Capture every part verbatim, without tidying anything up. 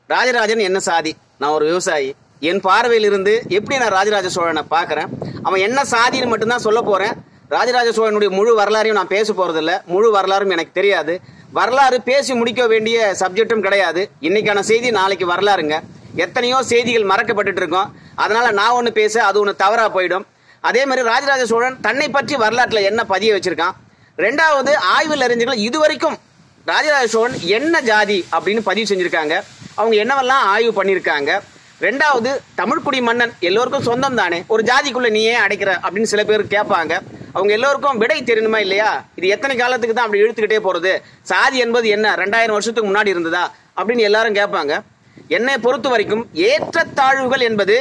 ராஜராஜன் என்ன சாதி? நான் ஒரு விவசாயி. என் பார்வையில் இருந்து எப்படி நான் ராஜராஜ சோழனை பார்க்கறேன், அவன் என்ன சாதின்னு மட்டும்தான் சொல்ல போறேன். ராஜராஜ சோழனுடைய முழு வரலாறையும் நான் பேச போறதில்ல. முழு வரலாறும் எனக்கு தெரியாது. வரலாறு பேசி முடிக்க வேண்டிய சப்ஜெக்டும் கிடையாது. இன்னைக்கான செய்தி நாளைக்கு வரலாறுங்க. எத்தனையோ செய்திகள் மறக்கப்பட்டு இருக்கோம். அதனால நான் ஒண்ணு பேச அது ஒண்ணு தவறா போயிடும். அதே மாதிரி ராஜராஜ சோழன் தன்னை பற்றி வரலாற்றுல என்ன பதிய வச்சிருக்கான். ரெண்டாவது, ஆய்வில் அறிஞர்கள் இதுவரைக்கும் ராஜராஜ சோழன் என்ன ஜாதி அப்படின்னு பதிவு செஞ்சிருக்காங்க. அவங்க என்னவெல்லாம் ஆய்வு பண்ணியிருக்காங்க. ரெண்டாவது, தமிழ்குடி மன்னன் எல்லோருக்கும் சொந்தம் தானே, ஒரு ஜாதிக்குள்ள நீ ஏன் அடைக்கிற அப்படின்னு சில பேர் கேட்பாங்க. அவங்க எல்லோருக்கும் விடை தெரியணுமா இல்லையா? இது எத்தனை காலத்துக்கு தான் அப்படி இழுத்துக்கிட்டே போறது? சாதி என்பது என்ன ரெண்டாயிரம் வருஷத்துக்கு முன்னாடி இருந்ததா அப்படின்னு எல்லாரும் கேட்பாங்க. என்னை பொறுத்த வரைக்கும் ஏற்றத்தாழ்வுகள் என்பது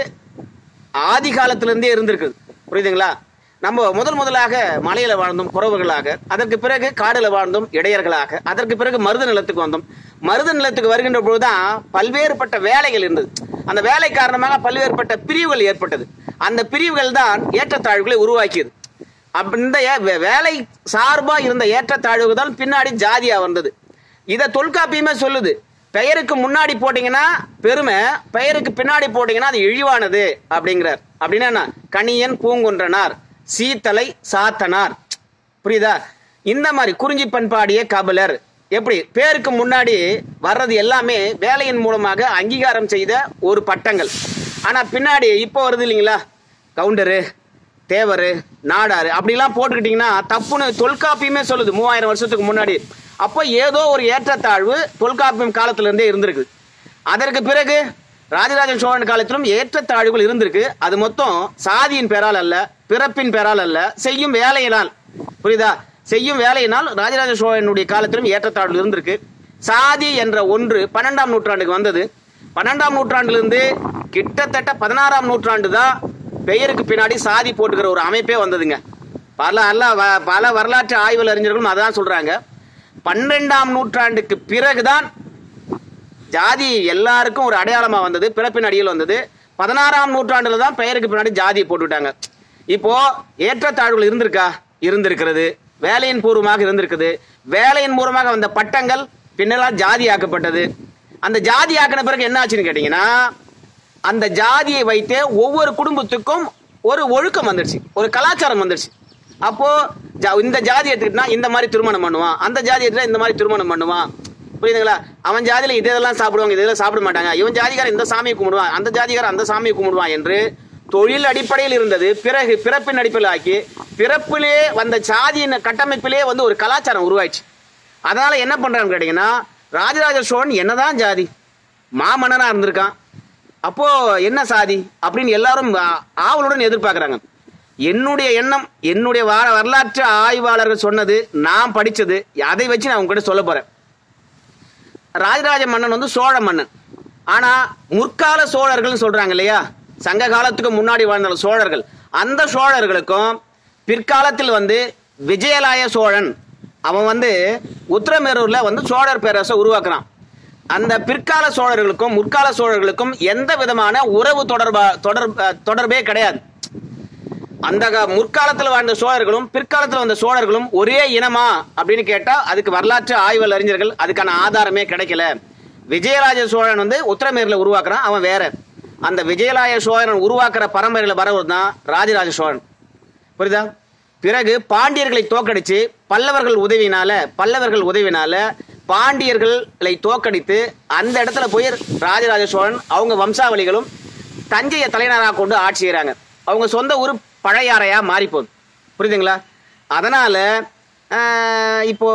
ஆதி காலத்திலிருந்தே இருந்திருக்கு. புரியுதுங்களா? நம்ம முதல் முதலாக மலையில வாழ்ந்தோம் குறவர்களாக, அதற்கு பிறகு காடுல வாழ்ந்தோம் இடையர்களாக, அதற்கு பிறகு மருத நிலத்துக்கு வந்தோம். மருத நிலத்துக்கு வருகின்ற பொழுதுதான் பல்வேறுபட்ட வேலைகள் இருந்தது. அந்த வேலை காரணமாக பல்வேறுபட்ட பிரிவுகள் ஏற்பட்டது. அந்த பிரிவுகள் தான் ஏற்றத்தாழ்வுகளை உருவாக்கியது. இந்த வேலை சார்பா இருந்த ஏற்றத்தாழ்வு தான் பின்னாடி ஜாதியா வந்தது. இதை தொல்காப்பியமே சொல்லுது. பெயருக்கு முன்னாடி போட்டீங்கன்னா பெருமை, பெயருக்கு பின்னாடி போட்டீங்கன்னா அது இழிவானது அப்படிங்கிறார். அப்படின்னா கணியன் பூங்குன்றனார், சீத்தலை சாத்தனார். புரியுதா? இந்த மாதிரி குறிஞ்சி பண்பாடிய கபிலர், எப்படி பேருக்கு முன்னாடி வர்றது எல்லாமே வேலையின் மூலமாக அங்கீகாரம் செய்த ஒரு பட்டங்கள். ஆனா பின்னாடி இப்போ வருது இல்லைங்களா, கவுண்டரு, தேவரு, நாடாரு அப்படிலாம் போட்டுக்கிட்டீங்கன்னா தப்புன்னு தொல்காப்பியமே சொல்லுது மூவாயிரம் வருஷத்துக்கு முன்னாடி. அப்போ ஏதோ ஒரு ஏற்றத்தாழ்வு தொல்காப்பியம் காலத்துல இருந்தே இருந்திருக்கு. அதற்கு பிறகு ராஜராஜ சோழன் காலத்திலும் ஏற்றத்தாழ்வுகள் இருந்திருக்கு. அது மொத்தம் சாதியின் பேரால் அல்ல, பிறப்பின் பேரால் அல்ல, செய்யும் வேலையினால். புரியுதா? செய்யும் வேலையினால் ராஜராஜ சோழனுடைய காலத்திலும் ஏற்றத்தாழ்வு இருந்திருக்கு. சாதி என்ற ஒன்று பன்னெண்டாம் நூற்றாண்டுக்கு வந்தது. பன்னெண்டாம் நூற்றாண்டிலிருந்து கிட்டத்தட்ட பதினாறாம் நூற்றாண்டு தான் பெயருக்கு பின்னாடி சாதி போட்டுக்கிற ஒரு அமைப்பே வந்ததுங்க. பல அல்ல பல வரலாற்று ஆய்வு அறிஞர்களும் அதான் சொல்றாங்க. பன்னிரெண்டாம் நூற்றாண்டுக்கு பிறகுதான் ஜாதி எல்லாருக்கும் ஒரு அடையாளமா வந்தது, பிறப்பின் அடியில் வந்தது. பதினாறாம் நூற்றாண்டுல தான் பெயருக்கு பின்னாடி ஜாதியை போட்டுவிட்டாங்க. இப்போ ஏற்றத்தாழ்வுகள் இருந்திருக்கா? இருந்திருக்கிறது. வேலையின் பூர்வமாக இருந்திருக்குது. வேலையின் மூலமாக வந்த பட்டங்கள் பின்னெல்லாம் ஜாதி ஆக்கப்பட்டது. அந்த ஜாதி ஆக்கின பிறகு என்ன ஆச்சுன்னு கேட்டீங்கன்னா, அந்த ஜாதியை வைத்தே ஒவ்வொரு குடும்பத்துக்கும் ஒரு ஒழுக்கம் வந்துருச்சு, ஒரு கலாச்சாரம் வந்துருச்சு. அப்போ இந்த ஜாதி எடுத்துக்கிட்டா இந்த மாதிரி திருமணம் பண்ணுவான், அந்த ஜாதி எடுத்துட்டா இந்த மாதிரி திருமணம் பண்ணுவான். புரியுதுங்களா? அவன் ஜாதியில இதெல்லாம் சாப்பிடுவாங்க, இதெல்லாம் சாப்பிட மாட்டாங்க. இவன் ஜாதிகாரன் இந்த சாமியை கும்பிடுவான், அந்த ஜாதிகாரன் அந்த சாமியை கும்பிடுவான் என்று தொழில் அடிப்படையில் இருந்தது. பிறகு பிறப்பின் அடிப்படையில் ஆக்கி பிறப்பிலே வந்த சாதியின் கட்டமைப்பிலே வந்து ஒரு கலாச்சாரம் உருவாயிடுச்சு. அதனால என்ன பண்றான்னு கேட்டீங்கன்னா, ராஜராஜ சோழன் என்னதான் ஜாதி, மாமன்னனா இருந்திருக்கான், அப்போ என்ன சாதி அப்படின்னு எல்லாரும் ஆவலுடன் எதிர்பார்க்கிறாங்க. என்னுடைய எண்ணம், என்னுடைய வரலாற்று ஆய்வாளர்கள் சொன்னது, நான் படிச்சது, அதை வச்சு நான் உங்ககிட்ட சொல்ல போறேன். ராஜராஜ மன்னன் வந்து சோழ மன்னன். ஆனா முற்கால சோழர்கள் சொல்றாங்க இல்லையா, சங்க காலத்துக்கு முன்னாடி வாழ்ந்த சோழர்கள், அந்த சோழர்களுக்கும் பிற்காலத்தில் வந்து விஜயலாய சோழன் அவன் வந்து உத்திரமேரூர்ல வந்து சோழர் பேரரசை உருவாக்குறான். அந்த பிற்கால சோழர்களுக்கும் முற்கால சோழர்களுக்கும் எந்த விதமான உறவு தொடர்பா தொடர் தொடர்பே கிடையாது. அந்த முற்காலத்தில் வாழ்ந்த சோழர்களும் பிற்காலத்தில் வந்த சோழர்களும் ஒரே இனமா அப்படின்னு கேட்டா அதுக்கு வரலாற்று ஆய்வு அறிஞர்கள் அதுக்கான ஆதாரமே கிடைக்கல. விஜயராஜ சோழன் வந்து உத்திரமேரூர்ல உருவாக்குறான், அவன் வேற. அந்த விஜயலாய சோழன் உருவாக்குற பரம்பரையில வரவர் தான் ராஜராஜ சோழன். புரியுதா? பிறகு பாண்டியர்களை தோக்கடிச்சு பல்லவர்கள் உதவினால பல்லவர்கள் உதவினால பாண்டியர்களை தோக்கடித்து அந்த இடத்துல போய் ராஜராஜ சோழன் அவங்க வம்சாவளிகளும் தஞ்சையை தலைநகராக கொண்டு ஆட்சி செய்யறாங்க. அவங்க சொந்த ஊர் பழையாறையா மாறி போகுது. புரியுதுங்களா? அதனால இப்போ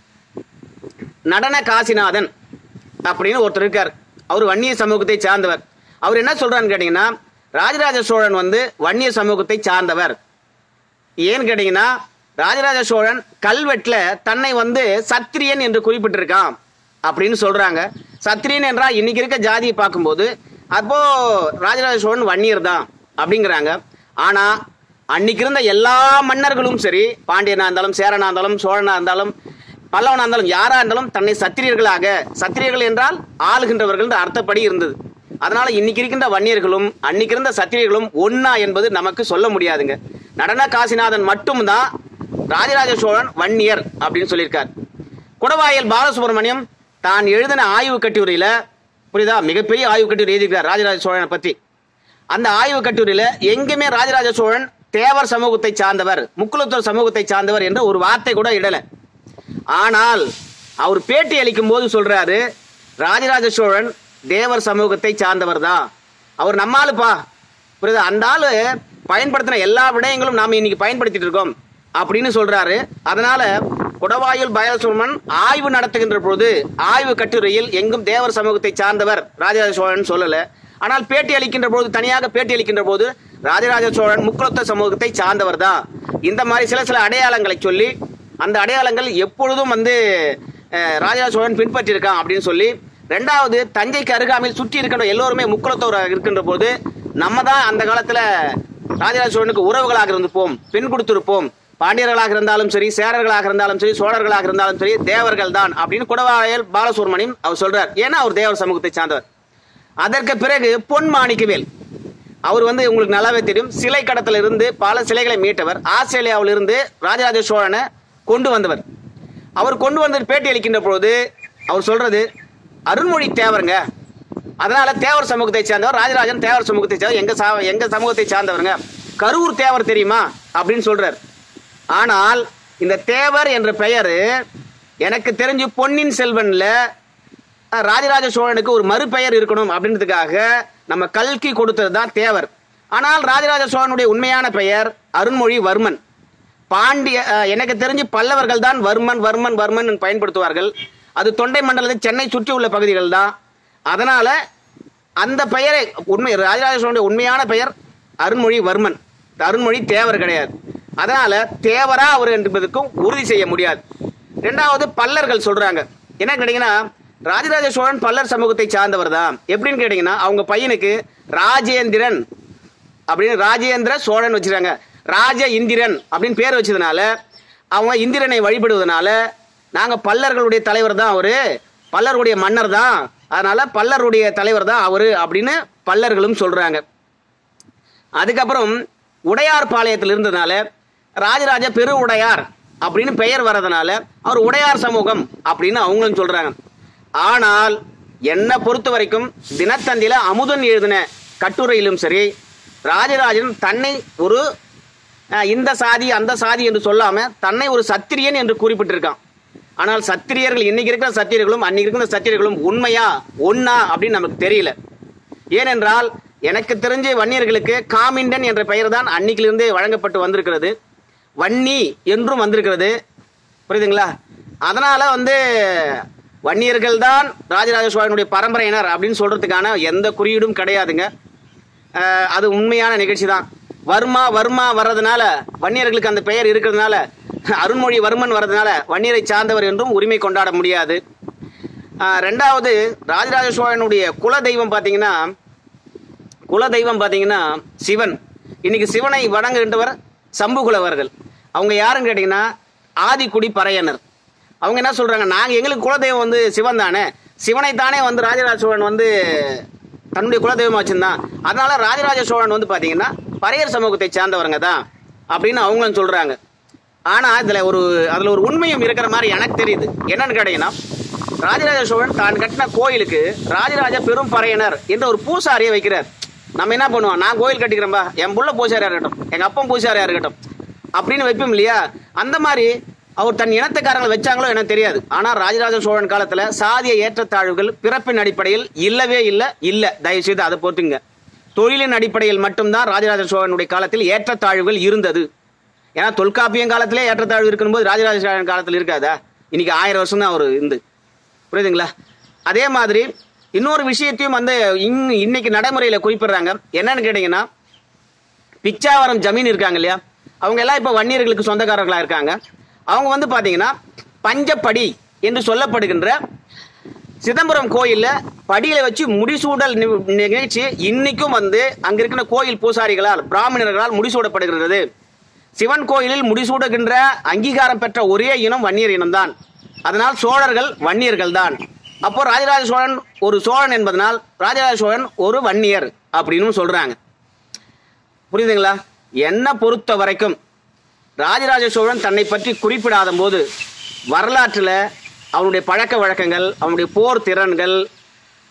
நடன காசிநாதன் அப்படின்னு ஒருத்தர் இருக்கார். அவர் வன்னிய சமூகத்தை சார்ந்தவர். அவர் என்ன சொல்றான்னு கேட்டீங்கன்னா, ராஜராஜ சோழன் வந்து வன்னிய சமூகத்தை சார்ந்தவர். ஏன்னு கேட்டீங்கன்னா, ராஜராஜ சோழன் கல்வெட்டுல தன்னை வந்து சத்திரியன் என்று குறிப்பிட்டிருக்கான் அப்படின்னு சொல்றாங்க. சத்திரியன் என்றால் இன்னைக்கு இருக்க ஜாதியை பார்க்கும்போது அப்போ ராஜராஜ சோழன் வன்னியர் தான் அப்படிங்கிறாங்க. ஆனா அன்னைக்கு இருந்த எல்லா மன்னர்களும் சரி, பாண்டியனா இருந்தாலும் சேரனா இருந்தாலும் சோழனா இருந்தாலும் பல்லவனா இருந்தாலும் யாரா இருந்தாலும் தன்னை சத்திரியர்களாக, சத்திரியர்கள் என்றால் ஆளுகின்றவர்கள் அர்த்தப்படி இருந்தது. அதனால இன்னைக்கு இருக்கின்ற வன்னியர்களும் அன்னைக்கு இருந்த சத்திரியர்களும் ஒன்னா என்பது நமக்கு சொல்ல முடியாதுங்க. நடன காசிநாதன் மட்டும்தான் ராஜராஜ சோழன் வன்னியர் அப்படின்னு சொல்லியிருக்கார். குடவாயல் பாலசுப்ரமணியம் தான் எழுதின ஆய்வு கட்டுரையில புரியுதா? மிகப்பெரிய ஆய்வு கட்டுரை எழுதியிருக்கிறார் ராஜராஜ சோழனை பத்தி. அந்த ஆய்வு கட்டுரையில எங்குமே ராஜராஜ சோழன் தேவர் சமூகத்தை சார்ந்தவர், முக்குலத்தோர் சமூகத்தை சார்ந்தவர் என்ற ஒரு வார்த்தை கூட இடல. ஆனால் அவர் பேட்டி அளிக்கும் போது சொல்றாரு, ராஜராஜ சோழன் தேவர் சமூகத்தை சார்ந்தவர் தான், அவர் நம்மாலுப்பா. புரியுதா? அந்த ஆளு பயன்படுத்தின எல்லா விடயங்களும் நாம இன்னைக்கு பயன்படுத்திட்டு இருக்கோம் அப்படின்னு சொல்றாரு. அதனால குடவாயில் பாலசுப்ரமணியன் ஆய்வு நடத்துகின்ற போது ஆய்வு கட்டுரையில் எங்கும் தேவர் சமூகத்தை சார்ந்தவர் ராஜராஜ சோழன் சொல்லல. ஆனால் பேட்டி அளிக்கின்ற போது, தனியாக பேட்டி அளிக்கின்ற போது ராஜராஜ சோழன் முக்குலத்த சமூகத்தை சார்ந்தவர் தான், இந்த மாதிரி சில சில அடையாளங்களை சொல்லி, அந்த அடையாளங்கள் எப்பொழுதும் வந்து ராஜராஜ சோழன் பின்பற்றிருக்கான் அப்படின்னு சொல்லி, ரெண்டாவது தஞ்சைக்கு அருகாமையில் சுற்றி இருக்கின்ற எல்லோருமே முக்குலத்தோராக இருக்கின்ற போது நம்ம தான் அந்த காலத்துல ராஜராஜ சோழனுக்கு உறவுகளாக இருந்திருப்போம், பெண் கொடுத்திருப்போம், பாண்டியர்களாக இருந்தாலும் சரி, சேரர்களாக இருந்தாலும் சரி, சோழர்களாக இருந்தாலும் சரி, தேவர்கள் தான் அப்படின்னு குடவாயில் பாலசுப்ரமணியம் அவர் சொல்றார். ஏன்னா அவர் தேவர் சமூகத்தை சார்ந்தவர். அதற்கு பிறகு பொன் மாணிக்கவேல், அவர் வந்து உங்களுக்கு நல்லாவே தெரியும், சிலை கடத்தல இருந்து பல சிலைகளை மீட்டவர், ஆஸ்திரேலியாவில் இருந்து ராஜராஜ சோழனை கொண்டு வந்தவர். அவர் கொண்டு வந்து பேட்டி அளிக்கின்ற பொழுது அவர் சொல்றது, அருண்மொழி தேவருங்க, அதனால தேவர் சமூகத்தை சார்ந்தவர், ராஜராஜன் தேவர் சமூகத்தை சார்ந்தவர், எங்க எங்க சமூகத்தை சார்ந்தவருங்க, கரூர் தேவர் தெரியுமா அப்படின்னு சொல்றார். ஆனால் இந்த தேவர் என்ற பெயர் எனக்கு தெரிஞ்சு பொன்னின் செல்வன்ல ராஜராஜ சோழனுக்கு ஒரு மறுபெயர் இருக்கணும் அப்படின்றதுக்காக நம்ம கல்கி கொடுத்தது தான் தேவர். ஆனால் ராஜராஜ சோழனுடைய உண்மையான பெயர் அருண்மொழிவர்மன். பாண்டிய எனக்கு தெரிஞ்சு பல்லவர்கள் தான் வர்மன் வர்மன் வர்மன் பயன்படுத்துவார்கள். அது தொண்டை மண்டலத்தில் சென்னை சுற்றி உள்ள பகுதிகள் தான். அதனால அந்த பெயரை உண்மை ராஜராஜ சோழனுடைய உண்மையான பெயர் அருண்மொழிவர்மன், அருண்மொழி தேவர் கிடையாது. அதனால தேவரா அவர் என்பதற்கும் உறுதி செய்ய முடியாது. இரண்டாவது பல்லர்கள் சொல்றாங்க. என்ன கேட்டீங்கன்னா, ராஜராஜ சோழன் பல்லர் சமூகத்தை சார்ந்தவர் தான். எப்படின்னு கேட்டீங்கன்னா, அவங்க பையனுக்கு ராஜேந்திரன் அப்படின்னு ராஜேந்திர சோழன் வச்சிருக்காங்க, ராஜ இந்திரன் அப்படின்னு பேர் வச்சதுனால அவங்க இந்திரனை வழிபடுவதனால நாங்க பல்லர்களுடைய தலைவர் தான் அவரு, பல்லருடைய மன்னர் தான், அதனால பல்லருடைய தலைவர் தான் அவரு அப்படின்னு பல்லர்களும் சொல்றாங்க. அதுக்கப்புறம் உடையார் பாளையத்தில் இருந்ததுனால ராஜராஜ பெரு உடையார் அப்படின்னு பெயர் வர்றதுனால அவர் உடையார் சமூகம் அப்படின்னு அவங்களும் சொல்றாங்க. ஆனால் என்னை பொறுத்த வரைக்கும் தினத்தந்தியில அமுதன் எழுதின கட்டுரையிலும் சரி, ராஜராஜன் தன்னை ஒரு இந்த சாதி அந்த சாதி என்று சொல்லாம தன்னை ஒரு சத்திரியன் என்று குறிப்பிட்டிருக்கான். ஆனால் சத்திரியர்கள் இன்னைக்கு இருக்கிற சத்திரியர்களும் அன்னைக்கு இருக்கிற சத்திரியர்களும் உண்மையா ஒன்னா அப்படின்னு நமக்கு தெரியல. ஏனென்றால் எனக்கு தெரிஞ்ச வன்னியர்களுக்கு காமிண்டன் என்ற பெயர் தான் அன்னைக்கிலிருந்தே வழங்கப்பட்டு வந்திருக்கிறது, வன்னி என்றும் வந்திருக்கிறது. புரியுதுங்களா? அதனால வந்து வன்னியர்கள் தான் ராஜராஜ சோழனுடைய பரம்பரையினர் அப்படின்னு சொல்றதுக்கான எந்த குறியீடும் கிடையாதுங்க. அது உண்மையான நிகழ்ச்சி தான். வர்மா வர்மா வர்றதுனால வன்னியர்களுக்கு அந்த பெயர் இருக்கிறதுனால, அருண்மொழிவர்மன் வர்றதுனால வன்னியரை சார்ந்தவர் என்றும் உரிமை கொண்டாட முடியாது. ரெண்டாவது ராஜராஜ சோழனுடைய குல தெய்வம் பார்த்தீங்கன்னா குல தெய்வம் பார்த்தீங்கன்னா சிவன். இன்னைக்கு சிவனை வணங்குகின்றவர் சம்புகுலவர்கள். அவங்க யாருன்னு கேட்டீங்கன்னா ஆதிக்குடி பறையனர். அவங்க என்ன சொல்றாங்க, நாங்க எங்களுக்கு குலதெய்வம் வந்து சிவன் தானே, சிவனை தானே வந்து ராஜராஜ சோழன் வந்து தன்னுடைய குலதெய்வமா வச்சிருந்தான், அதனால ராஜராஜ சோழன் வந்து பாத்தீங்கன்னா பறையர் சமூகத்தை சார்ந்தவருங்க தான் அப்படின்னு அவங்களும் சொல்றாங்க. ஆனா இதுல ஒரு அதுல ஒரு உண்மையும் இருக்கிற மாதிரி எனக்கு தெரியுது. என்னன்னு கேட்டீங்கன்னா, ராஜராஜ சோழன் தான் கட்டின கோயிலுக்கு ராஜராஜ பெரும் பறையனர் என்ற ஒரு பூசாரியை வைக்கிறார். நம்ம என்ன பண்ணுவோம், நான் கோயில் கட்டிக்கிறேன்பா, என் புள்ள பூசாரியா இருக்கட்டும், எங்க அப்பன் பூசாரியா இருக்கட்டும் அப்படின்னு வைப்போம் இல்லையா? அந்த மாதிரி அவர் தன் இனத்துக்காரங்களை வச்சாங்களோ எனக்கு தெரியாது. ஆனா ராஜராஜ சோழன் காலத்துல சாதிய ஏற்றத்தாழ்வுகள் பிறப்பின் அடிப்படையில் இல்லவே இல்லை. இல்ல தயவு செய்து அதை பொறுத்துங்க. தொழிலின் அடிப்படையில் மட்டும்தான் ராஜராஜ சோழனுடைய காலத்தில் ஏற்றத்தாழ்வுகள் இருந்தது. ஏன்னா தொல்காப்பியம் காலத்திலே ஏற்றத்தாழ்வு இருக்கும்போது ராஜராஜ சோழன் காலத்தில் இருக்காதா? இன்னைக்கு ஆயிரம் வருஷம் தான் அவர் இருந்து. புரியுதுங்களா? அதே மாதிரி இன்னொரு விஷயத்தையும் வந்து இன்னைக்கு நடைமுறையில குறிப்பிடுறாங்க. என்னன்னு கேட்டீங்கன்னா, பிச்சாவரம் ஜமீன் இருக்காங்க இல்லையா, அவங்க எல்லாம் இப்ப வன்னியர்களுக்கு சொந்தக்காரர்களா இருக்காங்க. அவங்க வந்து பாத்தீங்கன்னா பஞ்சப்படி என்று சொல்லப்படுகின்ற சிதம்பரம் கோயில்ல படியில வச்சு முடிசூடல் நிகழ்ச்சி இன்னைக்கும் வந்து அங்க இருக்கிற கோயில் பூசாரிகளால் பிராமணர்களால் முடிசூடப்படுகிறது. சிவன் கோயிலில் முடிசூடுகின்ற அங்கீகாரம் பெற்ற ஒரே இனம் வன்னியர் இனம்தான். அதனால் சோழர்கள் வன்னியர்கள் தான். அப்போ ராஜராஜ சோழன் ஒரு சோழன் என்பதனால் ராஜராஜ சோழன் ஒரு வன்னியர் அப்படின்னு சொல்றாங்க. புரியுதுங்களா? என்ன பொறுத்த வரைக்கும் ராஜராஜ சோழன் தன்னை பற்றி குறிப்பிடாத போது வரலாற்றில் அவனுடைய பழக்க வழக்கங்கள், அவனுடைய போர் திறன்கள்,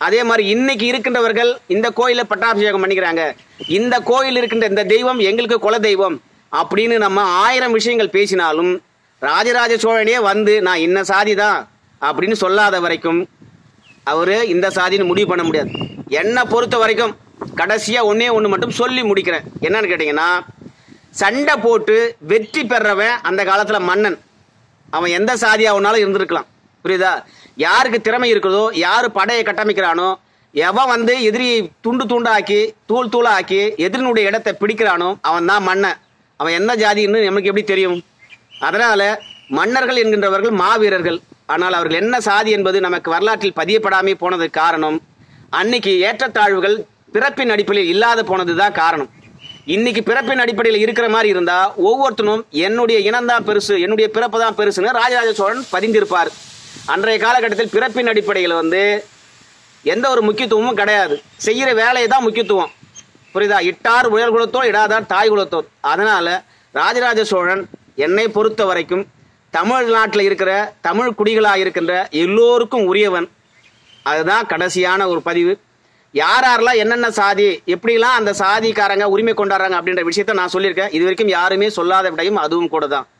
அதே மாதிரி இன்னைக்கு இருக்கின்றவர்கள் இந்த கோயில பட்டாபிஷேகம் பண்ணிக்கிறாங்க, இந்த கோயில் இருக்கின்ற இந்த தெய்வம் எங்களுக்கு குல தெய்வம் அப்படின்னு நம்ம ஆயிரம் விஷயங்கள் பேசினாலும் ராஜராஜ சோழனே வந்து நான் இன்ன சாதி தான் அப்படின்னு சொல்லாத வரைக்கும் அவரு இந்த சாதின்னு முடிவு பண்ண முடியாது. என்னை பொறுத்த வரைக்கும் கடைசியா ஒன்னே ஒன்று மட்டும் சொல்லி முடிக்கிறேன். என்னன்னு கேட்டீங்கன்னா, சண்டை போட்டு வெற்றி பெறவன் அந்த காலத்துல மன்னன், அவன் எந்த சாதியாவனாலும் இருந்திருக்கலாம். புரியுதா? யாருக்கு திறமை இருக்குதோ, யாரு படையை கட்டமைக்கிறானோ, எவன் வந்து எதிரியை துண்டு துண்டாக்கி தூள் தூளாக்கி எதிரினுடைய இடத்தை பிடிக்கிறானோ அவன் தான் மன்னன். அவன் என்ன ஜாதின்னு நமக்கு எப்படி தெரியும்? அதனால மன்னர்கள் என்கின்றவர்கள் மாவீரர்கள். ஆனால் அவர்கள் என்ன சாதி என்பது நமக்கு வரலாற்றில் பதியப்படாமே போனதுக்கு காரணம் அன்னைக்கு ஏற்றத்தாழ்வுகள் பிறப்பின் அடிப்படையில் இல்லாத போனதுதான் காரணம். இன்னைக்கு பிறப்பின் அடிப்படையில் இருக்கிற மாதிரி இருந்தா ஒவ்வொருத்தனும் என்னுடைய இனம்தான் பெருசு, என்னுடைய பிறப்பு தான் பெருசுன்னு ராஜராஜ சோழன் பதிந்திருப்பார். அன்றைய காலகட்டத்தில் பிறப்பின் அடிப்படையில் வந்து எந்த ஒரு முக்கியத்துவமும் கிடையாது, செய்யற வேலையை தான் முக்கியத்துவம். புரியுதா? இட்டார் உயர் குலத்தோர், இடாதார் தாய் குலத்தோர். அதனால ராஜராஜ சோழன் என்னை பொறுத்த வரைக்கும் தமிழ்நாட்டில் இருக்கிற தமிழ் குடிகளாக இருக்கின்ற எல்லோருக்கும் உரியவன். அதுதான் கடைசியான ஒரு பதிவு. யார் யாரெல்லாம் என்னென்ன சாதி எப்படிலாம் அந்த சாதிக்காரங்க உரிமை கொண்டாடுறாங்க அப்படின்ற விஷயத்த நான் சொல்லியிருக்கேன். இது வரைக்கும் யாருமே சொல்லாத விடையும் அதுவும் கூட தான்.